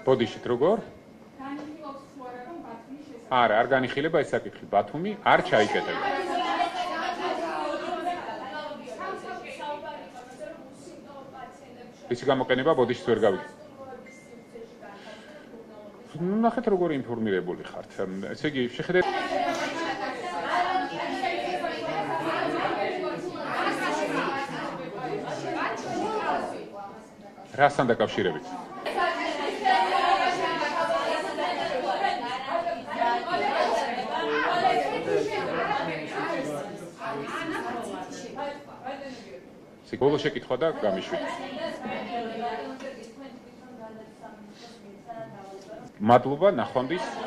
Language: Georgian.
ბოდიშით როგორ? არა, არ განიხილება ეს საკითხი. ბათუმი არ ჩაიკეტება. ისი გამოყენება ბოდიშით ვერ გავიგე. ნუ ნახეთ როგორ ინფორმირებული ხართ. ესე იგი, შეხედეთ რასთან დაკავშირებით? ბოლო შეკითხვა და გამიშვით. მადლობა, ნახვამდის.